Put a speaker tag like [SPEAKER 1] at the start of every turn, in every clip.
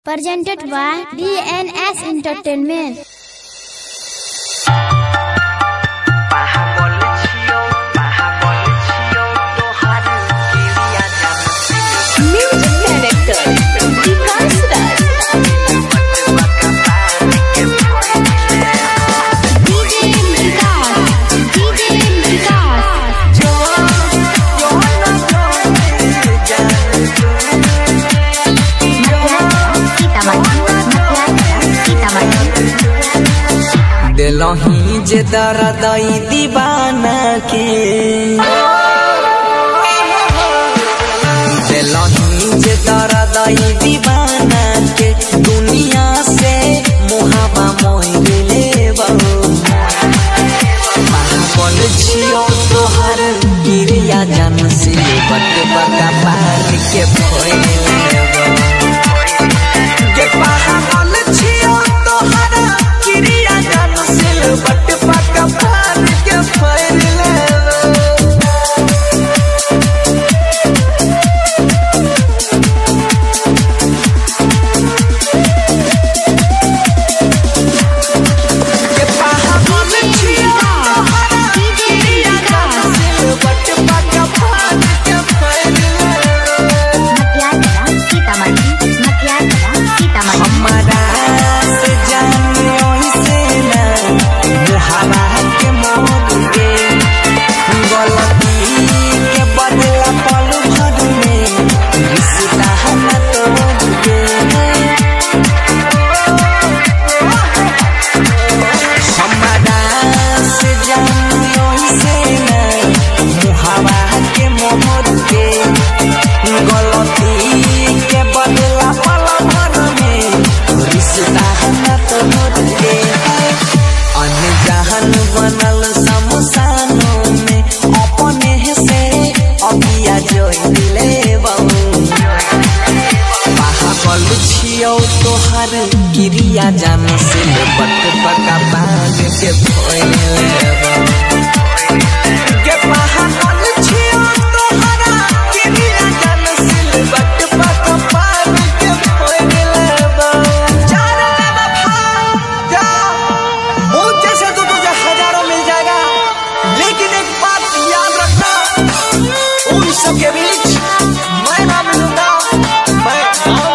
[SPEAKER 1] Presented by DNS Entertainment.
[SPEAKER 2] दिलही जे दर्दई दीवाना के दिलही जे दर्दई दीवाना के दुनिया से मुहावा मोइले पागल छियो तोहर गिरिया जान से बट बका पार के भइले के पागल छियो तोहर गिरिया जान से बट बका पार के भइले बनल समसानों में अपने से अभिया जोइले पागल छियो तोहर गिरिया जान से बट बका पाग के भइले के पागल छियो तोहर गिरिया जान से बट बका पाग के भइले सबके बीच मैं ना मिलूंगा मैं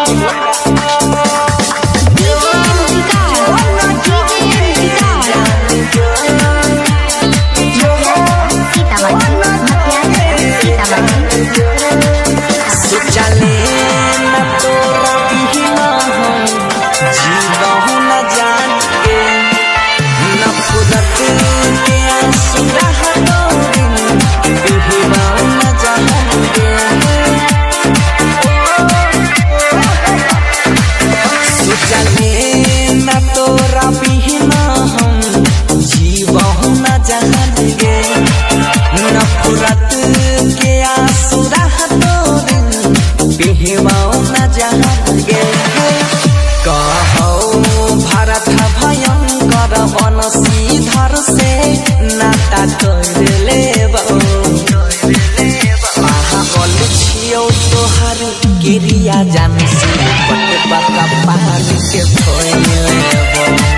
[SPEAKER 2] चले न तोरा बिना जीवहु न जान के न खुदत के आंसू रहतो बिहबाऊ न चले न तोरा बिना हम जीवहु न जान गे नफरत के आंसू रहतो बिहबाऊ न जान गे कहो भारत भयंकर बनसीधर से नाता तोड़ लेबो पागल छियो तोहर गिरिया जान से बट बका पार के भइले